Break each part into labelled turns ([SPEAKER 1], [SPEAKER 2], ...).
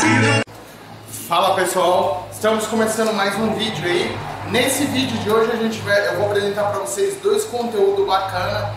[SPEAKER 1] Fala pessoal, estamos começando mais um vídeo aí. Nesse vídeo de hoje eu vou apresentar para vocês dois conteúdos bacanas.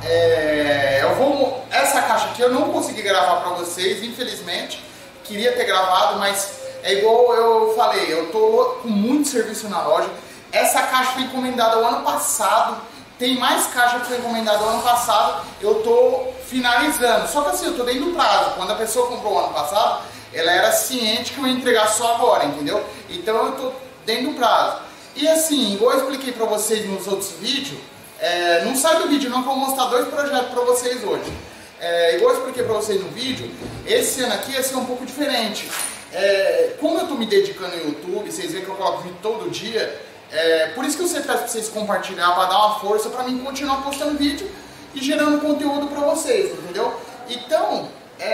[SPEAKER 1] Essa caixa aqui eu não consegui gravar para vocês, infelizmente. Queria ter gravado, mas é igual eu falei, eu tô com muito serviço na loja. Essa caixa foi encomendada o ano passado. Tem mais caixa que foi encomendada o ano passado. Eu tô finalizando, só que assim, eu tô dentro do prazo. Quando a pessoa comprou o ano passado, ela era ciente que eu ia entregar só agora, entendeu? Então eu tô dentro do prazo. E assim, igual eu expliquei pra vocês nos outros vídeos, não sai do vídeo não, que eu vou mostrar dois projetos pra vocês hoje. Igual eu expliquei pra vocês no vídeo, esse ano aqui ia ser um pouco diferente. Como eu tô me dedicando no YouTube, vocês veem que eu coloco vídeo todo dia, por isso que eu sempre peço pra vocês compartilhar, pra dar uma força pra mim continuar postando vídeo e gerando conteúdo pra vocês, entendeu? Então,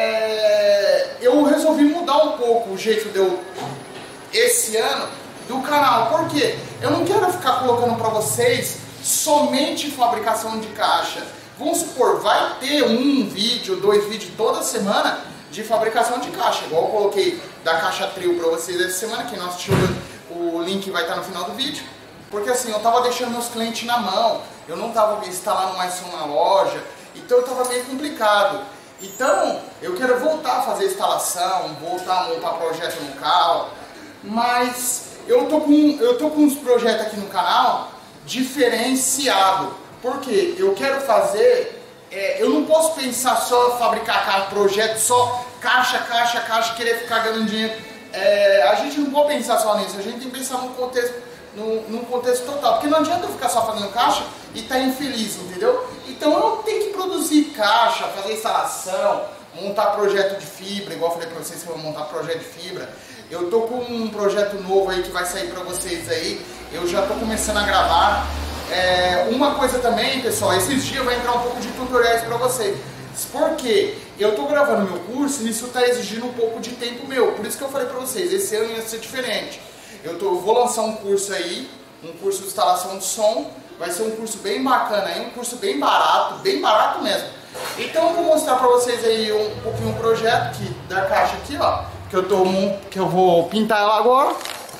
[SPEAKER 1] eu resolvi mudar um pouco o jeito de eu, esse ano, do canal. Por quê? Eu não quero ficar colocando pra vocês somente fabricação de caixa. Vamos supor, vai ter um vídeo, dois vídeos toda semana de fabricação de caixa. Igual eu coloquei da caixa trio pra vocês essa semana, quem não assistiu, o link vai estar no final do vídeo. Porque assim, eu tava deixando meus clientes na mão, eu não tava instalando mais som na loja, então eu tava meio complicado. Então, eu quero voltar a fazer instalação, voltar a montar projeto no carro, mas eu tô com uns projetos aqui no canal diferenciado, porque eu quero fazer, eu não posso pensar só em fabricar projeto, só caixa, querer ficar ganhando dinheiro. A gente não pode pensar só nisso, a gente tem que pensar num contexto total, porque não adianta eu ficar só fazendo caixa e tá infeliz, entendeu? Então eu tenho que produzir caixa, fazer instalação, montar projeto de fibra, igual eu falei pra vocês que eu vou montar projeto de fibra. Eu tô com um projeto novo aí que vai sair pra vocês aí, eu já tô começando a gravar. Uma coisa também, pessoal, esses dias vai entrar um pouco de tutoriais pra vocês, porque eu tô gravando meu curso e isso tá exigindo um pouco de tempo meu, por isso que eu falei pra vocês, esse ano ia ser diferente. Eu vou lançar um curso aí, um curso de instalação de som, vai ser um curso bem bacana aí, um curso bem barato mesmo. Então eu vou mostrar pra vocês aí um pouquinho o projeto da caixa aqui, ó, que eu vou pintar ela agora.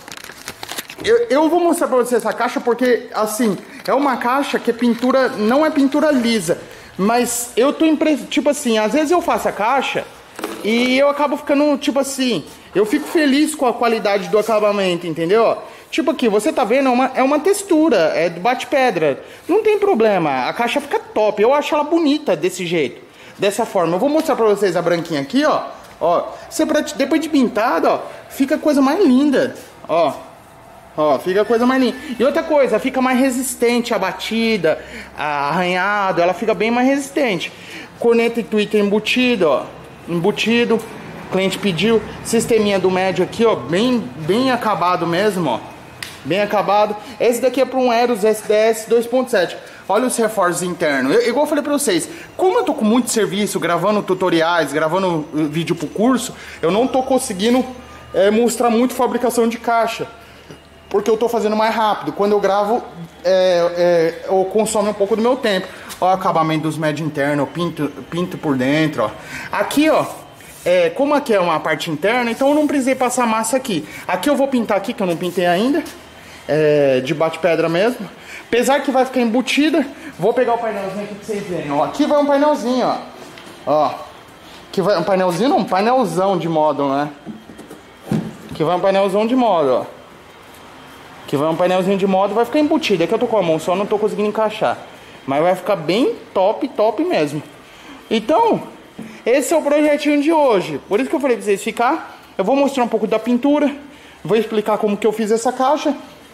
[SPEAKER 1] Eu vou mostrar pra vocês essa caixa porque, assim, é uma caixa que pintura, não é pintura lisa, mas eu tô tipo assim, às vezes eu faço a caixa e eu acabo ficando, tipo assim, eu fico feliz com a qualidade do acabamento, entendeu? Tipo aqui, você tá vendo, é uma textura, é do bate-pedra. Não tem problema, a caixa fica top, eu acho ela bonita desse jeito, dessa forma. Eu vou mostrar pra vocês a branquinha aqui, ó. Ó, depois de pintado, ó, fica a coisa mais linda, ó. Ó, fica a coisa mais linda. E outra coisa, fica mais resistente à batida, a arranhado, ela fica bem mais resistente. Corneta e Twitter embutido, ó. Embutido, o cliente pediu. Sisteminha do médio aqui, ó, bem acabado mesmo, ó. Bem acabado. Esse daqui é para um Eros SDS 2.7. Olha os reforços internos. Igual eu falei para vocês, como eu tô com muito serviço, gravando tutoriais, gravando vídeo pro curso, eu não tô conseguindo mostrar muito fabricação de caixa, porque eu tô fazendo mais rápido. Quando eu gravo, eu consome um pouco do meu tempo. Ó, o acabamento dos médios internos, eu pinto por dentro, ó. Aqui, ó, como aqui é uma parte interna, então eu não precisei passar massa aqui. Aqui eu vou pintar aqui, que eu não pintei ainda, de bate-pedra mesmo. Apesar que vai ficar embutida, vou pegar o painelzinho aqui pra vocês verem, ó. Aqui vai um painelzinho, ó. Ó, aqui vai um painelzinho, não, um painelzão de módulo, né? Aqui vai um painelzão de módulo, ó. Que vai um painelzinho de módulo, vai ficar embutido. Aqui eu tô com a mão só, não tô conseguindo encaixar. Mas vai ficar bem top mesmo. Então, esse é o projetinho de hoje. Por isso que eu falei pra vocês ficar. Eu vou mostrar um pouco da pintura. Vou explicar como que eu fiz essa caixa.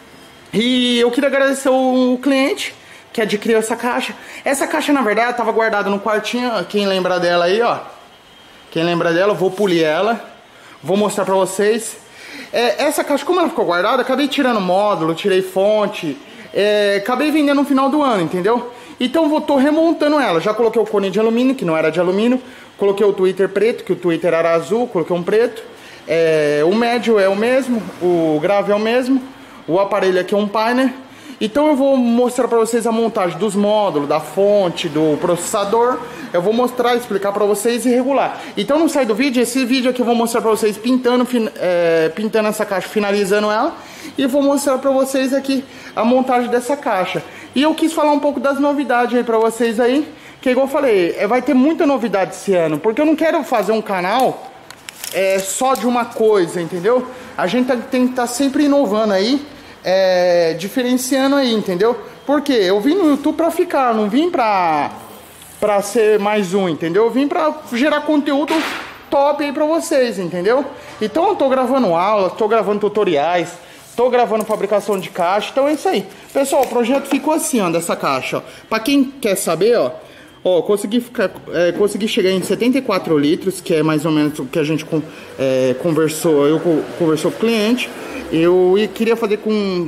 [SPEAKER 1] E eu queria agradecer o cliente que adquiriu essa caixa. Essa caixa, na verdade, estava guardada no quartinho. Quem lembra dela aí, ó. Quem lembra dela, eu vou polir ela. Vou mostrar pra vocês. Essa caixa, como ela ficou guardada, acabei tirando módulo, tirei fonte, acabei vendendo no final do ano, entendeu? Então tô remontando ela. Já coloquei o cone de alumínio, que não era de alumínio. Coloquei o Twitter preto, que o Twitter era azul, coloquei um preto. O médio é o mesmo, o grave é o mesmo. O aparelho aqui é um Pioneer. Então eu vou mostrar para vocês a montagem dos módulos, da fonte, do processador. Eu vou mostrar, explicar para vocês e regular. Então não sai do vídeo, esse vídeo aqui eu vou mostrar para vocês pintando essa caixa, finalizando ela. E vou mostrar para vocês aqui a montagem dessa caixa. E eu quis falar um pouco das novidades aí para vocês aí. Que igual eu falei, vai ter muita novidade esse ano. Porque eu não quero fazer um canal só de uma coisa, entendeu? A gente tem que estar sempre inovando aí, diferenciando aí, entendeu? Porque eu vim no YouTube pra ficar, não vim pra ser mais um, entendeu? Eu vim pra gerar conteúdo top aí pra vocês, entendeu? Então eu tô gravando aulas, tô gravando tutoriais, tô gravando fabricação de caixa, então é isso aí. Pessoal, o projeto ficou assim, ó, dessa caixa, ó. Pra quem quer saber, ó, consegui chegar em 74 litros, que é mais ou menos o que a gente conversou com o cliente. Eu queria fazer com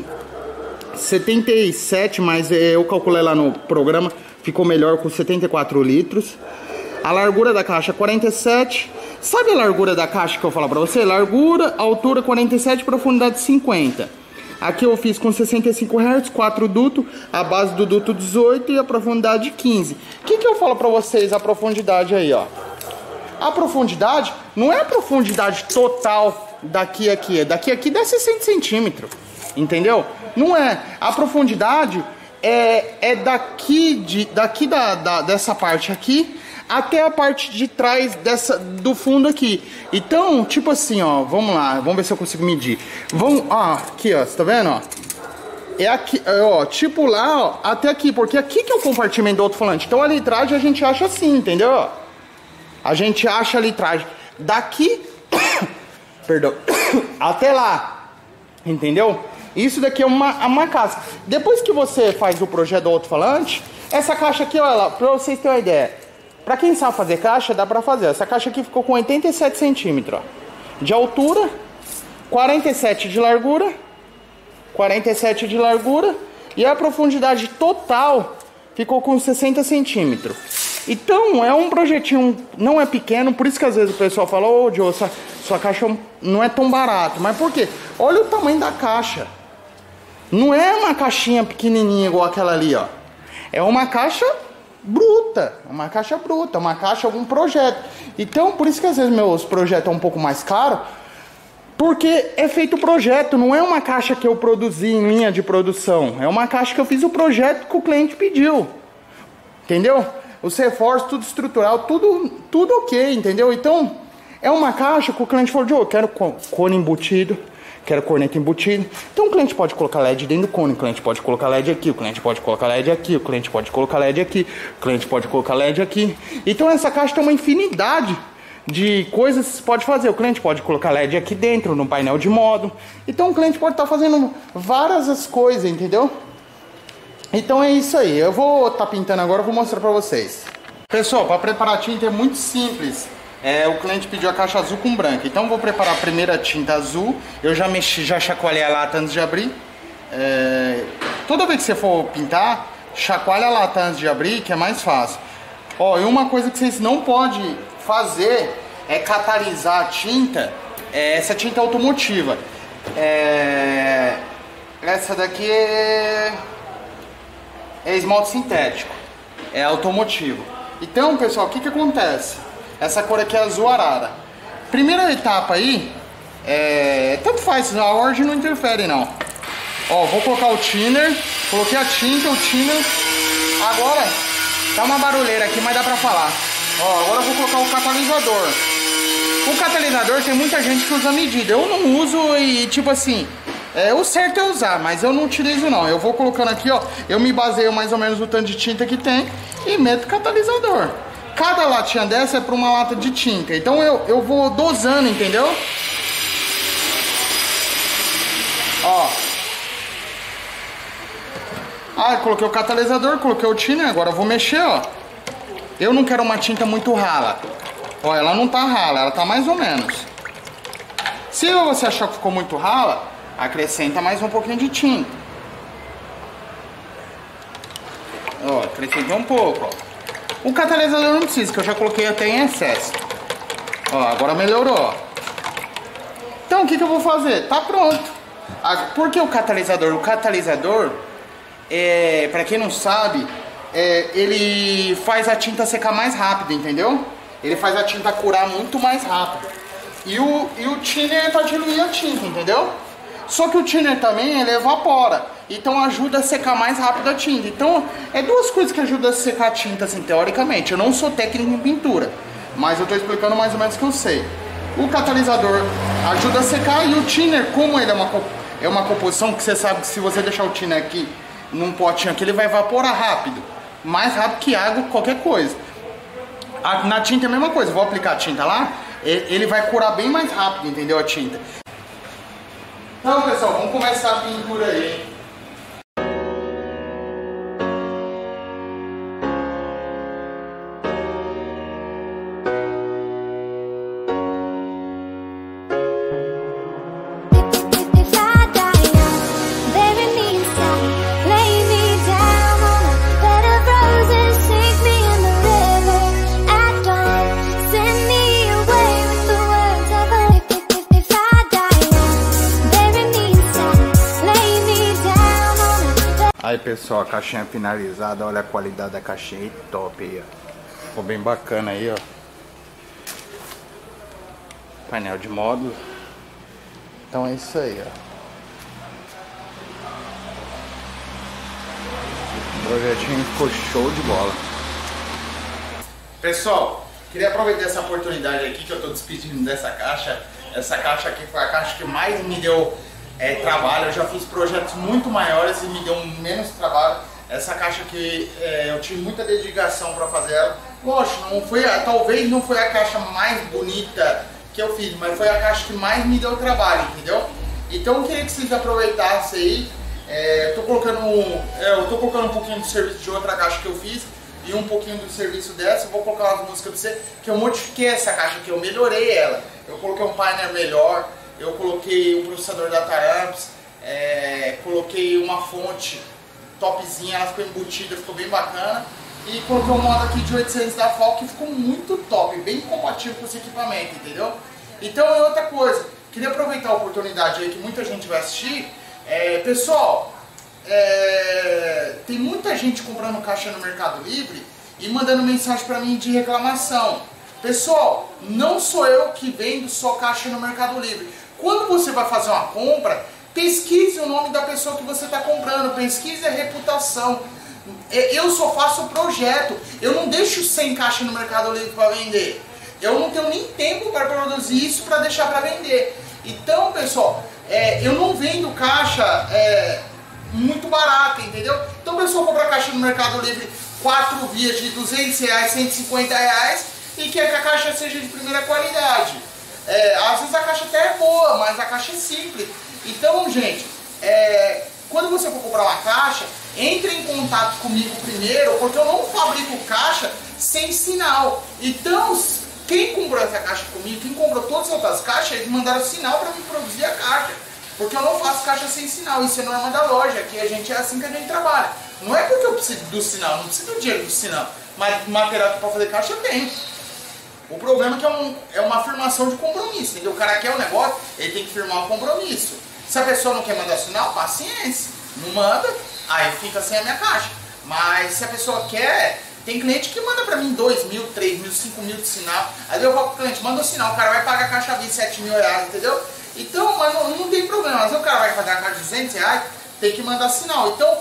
[SPEAKER 1] 77, mas eu calculei lá no programa, ficou melhor com 74 litros. A largura da caixa 47. Sabe a largura da caixa que eu falo pra você? Largura, altura 47, profundidade 50. Aqui eu fiz com 65 Hz, 4 dutos, a base do duto 18 e a profundidade 15. O que eu falo pra vocês a profundidade aí, ó? A profundidade não é a profundidade total daqui a aqui. Daqui a aqui dá 60 centímetros, entendeu? Não é. A profundidade é dessa parte aqui até a parte de trás do fundo aqui. Então, tipo assim, ó, vamos lá, vamos ver se eu consigo medir. Aqui, ó, você tá vendo, ó? É aqui, ó, tipo lá, ó, até aqui, porque aqui que é o compartimento do alto-falante. Então a litragem a gente acha assim, entendeu? A gente acha a litragem daqui, perdão, até lá, entendeu? Isso daqui é uma casca. Depois que você faz o projeto do alto-falante, essa caixa aqui, olha, pra vocês terem uma ideia. Pra quem sabe fazer caixa, dá pra fazer. Essa caixa aqui ficou com 87 centímetros, ó, de altura, 47 de largura, 47 de largura, e a profundidade total ficou com 60 centímetros. Então é um projetinho, não é pequeno, por isso que às vezes o pessoal fala, ô Joe, sua caixa não é tão barato. Mas por quê? Olha o tamanho da caixa. Não é uma caixinha pequenininha igual aquela ali, ó. É uma caixa bruta, uma caixa, algum projeto. Então, por isso que às vezes meus projetos são um pouco mais caros, porque é feito o projeto, não é uma caixa que eu produzi em linha de produção, é uma caixa que eu fiz o projeto que o cliente pediu, entendeu? Os reforços, tudo estrutural, tudo ok, entendeu? Então, é uma caixa que o cliente falou, eu quero cone embutido, quero corneta embutida. Então o cliente pode colocar LED dentro do cone, o cliente pode colocar LED aqui, o cliente pode colocar LED aqui, o cliente pode colocar LED aqui, o cliente pode colocar LED aqui. Então essa caixa tem uma infinidade de coisas que você pode fazer. O cliente pode colocar LED aqui dentro, no painel de modo. Então o cliente pode estar fazendo várias coisas, entendeu? Então é isso aí. Eu vou estar pintando agora, vou mostrar pra vocês. Pessoal, para preparar a tinta é muito simples. O cliente pediu a caixa azul com branca. Então eu vou preparar a primeira tinta azul. Eu já chacoalhei a lata antes de abrir. Toda vez que você for pintar, chacoalha a lata antes de abrir, que é mais fácil. E uma coisa que vocês não podem fazer é catalisar a tinta. Essa tinta automotiva. Essa daqui é esmalte sintético. É automotivo. Então, pessoal, o que acontece? Essa cor aqui é azul arara. Primeira etapa aí, tanto faz, a ordem não interfere não. Vou colocar o thinner, coloquei a tinta, o thinner. Agora, tá uma barulheira aqui, mas dá pra falar. Agora eu vou colocar o catalisador. O catalisador tem muita gente que usa medida. Eu não uso e tipo assim, o certo é usar, mas eu não utilizo não. Eu vou colocando aqui, eu me baseio mais ou menos no tanto de tinta que tem e meto o catalisador. Cada latinha dessa é para uma lata de tinta. Então eu vou dosando, entendeu? Coloquei o catalisador, coloquei o thinner. Agora eu vou mexer, Eu não quero uma tinta muito rala. Ela não tá rala, ela tá mais ou menos. Se você achar que ficou muito rala, acrescenta mais um pouquinho de tinta. Acrescentei um pouco, O catalisador não precisa, que eu já coloquei até em excesso. Agora melhorou. Então o que eu vou fazer? Tá pronto. Por que o catalisador? O catalisador, pra quem não sabe, ele faz a tinta secar mais rápido, entendeu? Ele faz a tinta curar muito mais rápido. E o thinner é pra diluir a tinta, entendeu? Só que o thinner também, ele evapora. Então ajuda a secar mais rápido a tinta. Então, é duas coisas que ajudam a secar a tinta, assim, teoricamente. Eu não sou técnico em pintura, mas eu tô explicando mais ou menos o que eu sei. O catalisador ajuda a secar e o thinner, como ele é uma composição que você sabe que se você deixar o thinner aqui num potinho aqui, ele vai evaporar rápido. Mais rápido que água, qualquer coisa. Na tinta é a mesma coisa. Vou aplicar a tinta lá, ele vai curar bem mais rápido, entendeu? A tinta. Então, pessoal, vamos começar a pintura aí, hein? Aí pessoal, a caixinha finalizada, olha a qualidade da caixinha aí, top aí, ó. Ficou bem bacana aí, ó. Painel de módulo. Então é isso aí, ó. O projetinho ficou show de bola. Pessoal, queria aproveitar essa oportunidade aqui que eu tô despedindo dessa caixa. Essa caixa aqui foi a caixa que mais me deu trabalho. Eu já fiz projetos muito maiores e me deu menos trabalho. Essa caixa aqui eu tive muita dedicação para fazer ela. Lógico, não foi, talvez não foi a caixa mais bonita que eu fiz, mas foi a caixa que mais me deu trabalho, entendeu? Então eu queria que vocês aproveitassem aí. Eu tô colocando um pouquinho do serviço de outra caixa que eu fiz e um pouquinho do serviço dessa. Eu vou colocar umas músicas pra você, que eu modifiquei essa caixa aqui, eu melhorei ela. Eu coloquei um painel melhor. Eu coloquei um processador da Taramps, coloquei uma fonte topzinha, ela ficou embutida, ficou bem bacana. E coloquei um modo aqui de 800 da FAL que ficou muito top, bem compatível com esse equipamento, entendeu? Então é outra coisa, queria aproveitar a oportunidade aí que muita gente vai assistir. Pessoal, tem muita gente comprando caixa no Mercado Livre e mandando mensagem pra mim de reclamação. Pessoal, não sou eu que vendo só caixa no Mercado Livre. Quando você vai fazer uma compra, pesquise o nome da pessoa que você está comprando, pesquise a reputação. Eu só faço o projeto, eu não deixo 100 caixas no Mercado Livre para vender. Eu não tenho nem tempo para produzir isso para deixar para vender. Então, pessoal, eu não vendo caixa muito barata, entendeu? Então, o pessoal compra caixa no Mercado Livre 4 vias de R$200, R$150 e quer que a caixa seja de primeira qualidade. Às vezes a caixa até é boa, mas a caixa é simples. Então, gente, quando você for comprar uma caixa, entre em contato comigo primeiro, porque eu não fabrico caixa sem sinal. Então, quem comprou essa caixa comigo, quem comprou todas as outras caixas, eles mandaram sinal para mim produzir a caixa. Porque eu não faço caixa sem sinal, isso é norma da loja, aqui a gente é assim que a gente trabalha. Não é porque eu preciso do sinal, não preciso do dinheiro do sinal, mas material para fazer caixa eu tenho. O problema é que é uma afirmação de compromisso, entendeu? O cara quer um negócio, ele tem que firmar um compromisso. Se a pessoa não quer mandar sinal, paciência, não manda, aí fica sem a minha caixa. Mas se a pessoa quer, tem cliente que manda pra mim 2 mil, 3 mil, 5 mil de sinal. Aí eu vou pro cliente, manda o sinal, o cara vai pagar a caixa de 7 mil reais, entendeu? Então, mas não tem problema, mas o cara vai pagar a caixa de 200 reais, tem que mandar sinal. Então,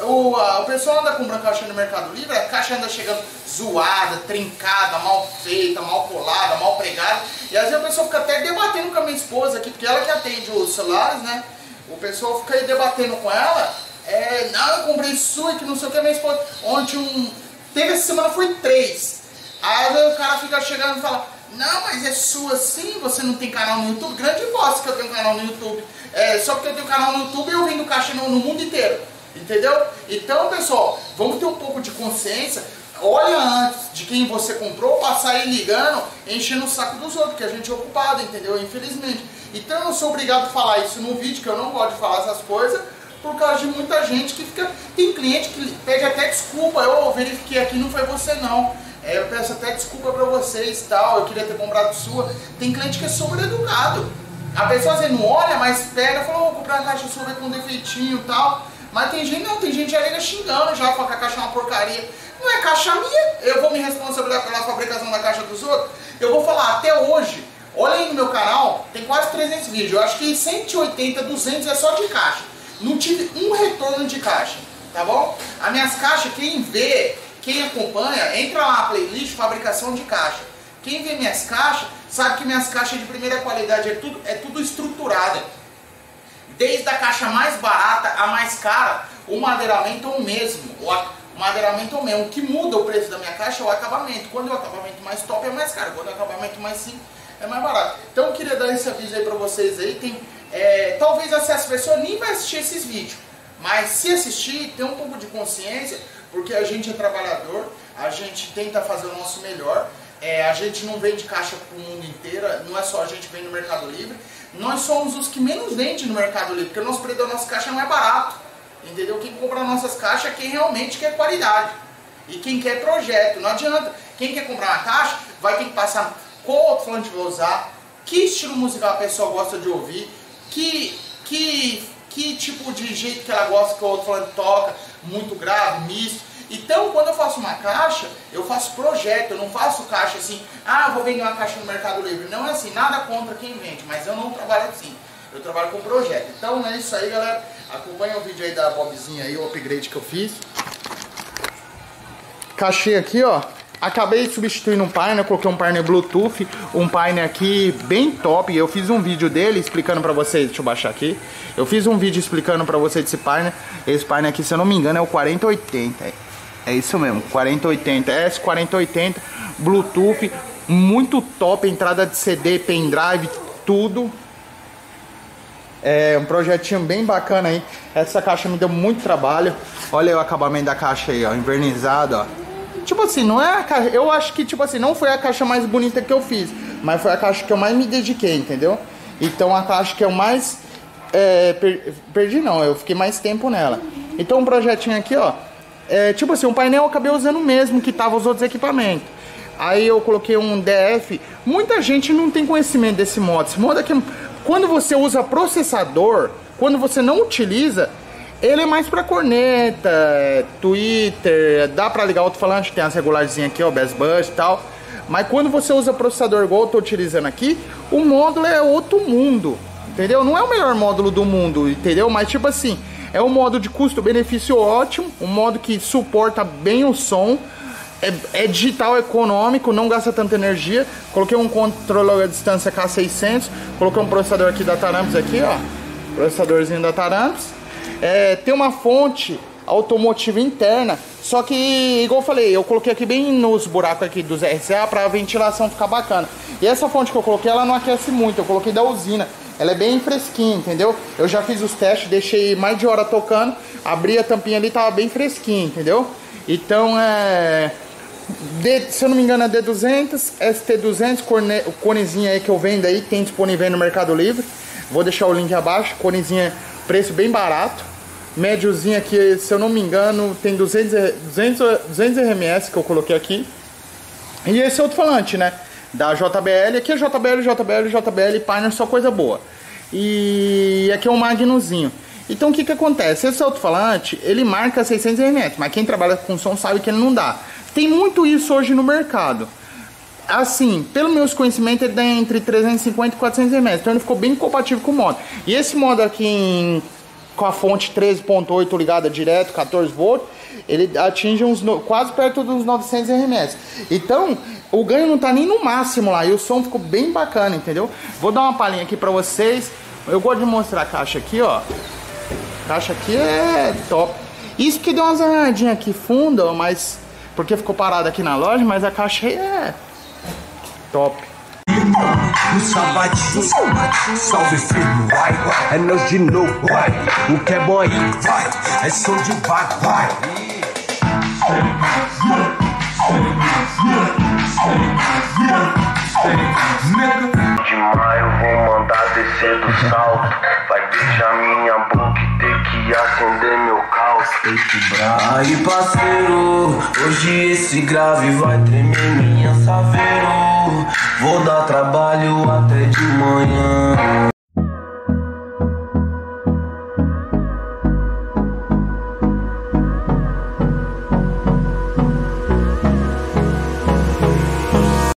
[SPEAKER 1] o pessoal anda comprando caixa no Mercado Livre, a caixa anda chegando zoada, trincada, mal feita, mal colada, mal pregada. E às vezes o pessoal fica até debatendo com a minha esposa aqui, porque ela que atende os celulares, né? O pessoal fica aí debatendo com ela. Não, eu comprei sua e que não sei o que, a minha esposa. Ontem teve essa semana, foi 3. Aí o cara fica chegando e fala: não, mas é sua sim, você não tem canal no YouTube? Grande bosta que eu tenho canal no YouTube. Só porque eu tenho canal no YouTube eu vendo caixa no mundo inteiro. Entendeu? Então, pessoal, vamos ter um pouco de consciência. Olha antes de quem você comprou, passar aí ligando, enchendo o saco dos outros, que a gente é ocupado, entendeu? Infelizmente. Então eu não sou obrigado a falar isso no vídeo, que eu não gosto de falar essas coisas, por causa de muita gente que fica... Tem cliente que pede até desculpa: eu verifiquei aqui, não foi você não. Eu peço até desculpa pra vocês e tal, eu queria ter comprado sua. Tem cliente que é sobre-educado. A pessoa às vezes não olha, mas pega e fala: vou comprar uma caixa sua com um defeitinho e tal. Mas tem gente não, tem gente já liga xingando, já fala que a caixa é uma porcaria. Não é caixa minha, eu vou me responsabilizar pela fabricação da caixa dos outros. Eu vou falar, até hoje, olha aí no meu canal, tem quase 300 vídeos. Eu acho que 180, 200 é só de caixa. Não tive um retorno de caixa, tá bom? As minhas caixas, quem vê, quem acompanha, entra lá na playlist fabricação de caixa. Quem vê minhas caixas, sabe que minhas caixas de primeira qualidade é tudo estruturada. Desde a caixa mais barata a mais cara, o madeiramento é o mesmo. O madeiramento é o mesmo. O que muda o preço da minha caixa é o acabamento. Quando é o acabamento mais top é mais caro. Quando é o acabamento mais simples é mais barato. Então eu queria dar esse aviso aí pra vocês aí. Talvez as pessoas nem vai assistir esses vídeos. Mas se assistir, tem um pouco de consciência. Porque a gente é trabalhador. A gente tenta fazer o nosso melhor. A gente não vende caixa pro mundo inteiro. Não é só a gente vende no Mercado Livre. Nós somos os que menos vendem no Mercado Livre. Porque o nosso preço da nossa caixa não é barato. Entendeu? Quem compra nossas caixas é quem realmente quer qualidade. E quem quer projeto. Não adianta. Quem quer comprar uma caixa vai ter que passar qual alto-falante vai usar, que estilo musical a pessoa gosta de ouvir, que tipo de jeito que ela gosta que o alto-falante toca, muito grave, misto. Então, quando eu faço uma caixa, eu faço projeto, eu não faço caixa assim, vou vender uma caixa no Mercado Livre. Não é assim, nada contra quem vende, mas eu não trabalho assim. Eu trabalho com projeto. Então é isso aí, galera. Acompanha o vídeo aí da Bobzinha aí, o upgrade que eu fiz. Caixei aqui, ó. Acabei substituindo um painel, coloquei um painel Bluetooth, um painel aqui bem top. Eu fiz um vídeo dele explicando pra vocês, deixa eu baixar aqui. Eu fiz um vídeo explicando pra vocês desse painel. Esse painel aqui, se eu não me engano, é o 4080. É isso mesmo, 4080, S4080, Bluetooth, muito top, entrada de CD, pendrive, tudo. É um projetinho bem bacana aí. Essa caixa me deu muito trabalho. Olha aí o acabamento da caixa aí, ó, invernizado, ó. Tipo assim, não é a caixa, eu acho que tipo assim, não foi a caixa mais bonita que eu fiz, mas foi a caixa que eu mais me dediquei, entendeu? Então a caixa que eu mais perdi não, eu fiquei mais tempo nela. Então um projetinho aqui, ó, tipo assim, um painel eu acabei usando o mesmo que tava os outros equipamentos. Aí eu coloquei um DF. Muita gente não tem conhecimento desse modo. Esse modo aqui, quando você usa processador, quando você não utiliza, ele é mais pra corneta, Twitter, dá pra ligar alto-falante, tem as regularzinhas aqui, ó, Bass Bus e tal. Mas quando você usa processador igual eu tô utilizando aqui, o módulo é outro mundo, entendeu? Não é o melhor módulo do mundo, entendeu? Mas tipo assim, é um modo de custo-benefício ótimo, um modo que suporta bem o som, é digital econômico, não gasta tanta energia. Coloquei um controlador à distância K600, coloquei um processador aqui da Tarampes aqui, ó, processadorzinho da Tarampes. Tem uma fonte automotiva interna, só que, igual eu falei, eu coloquei aqui bem nos buracos aqui dos RCA para a ventilação ficar bacana. E essa fonte que eu coloquei, ela não aquece muito, eu coloquei da usina. Ela é bem fresquinha, entendeu? Eu já fiz os testes, deixei mais de hora tocando, abri a tampinha ali, tava bem fresquinha, entendeu? Então, se eu não me engano é D200, ST200, o conezinho aí que eu vendo aí, tem disponível aí no Mercado Livre. Vou deixar o link abaixo, conezinha, preço bem barato. Médiozinho aqui, se eu não me engano, tem 200 RMS que eu coloquei aqui. E esse alto-falante, né? Da JBL, aqui é JBL, Pioneer, só coisa boa. E aqui é um Magnuzinho. Então o que que acontece? Esse alto-falante, ele marca 600 RMS, mas quem trabalha com som sabe que ele não dá. Tem muito isso hoje no mercado. Assim, pelo meus conhecimentos, ele dá entre 350 e 400 RMS, então ele ficou bem compatível com o modo. E esse modo aqui com a fonte 13.8 ligada direto, 14 volts, ele atinge quase perto dos 900 RMS. Então, o ganho não tá nem no máximo lá, e o som ficou bem bacana, entendeu? Vou dar uma palhinha aqui pra vocês. Eu gosto de mostrar a caixa aqui, ó. A caixa aqui é top. Isso que deu umas arranhadinhas aqui funda, mas porque ficou parado aqui na loja, mas a caixa aí é top.
[SPEAKER 2] No sabadinho, salve firme, vai, é nós de novo, vai. O que é bom aí, vai, é som de vai.
[SPEAKER 3] De maio vou mandar descer do salto. Vai beijar minha boca e ter que acender meu calço.
[SPEAKER 2] Aí parceiro, hoje esse grave vai tremer minha saveiro. Vou dar trabalho até de manhã.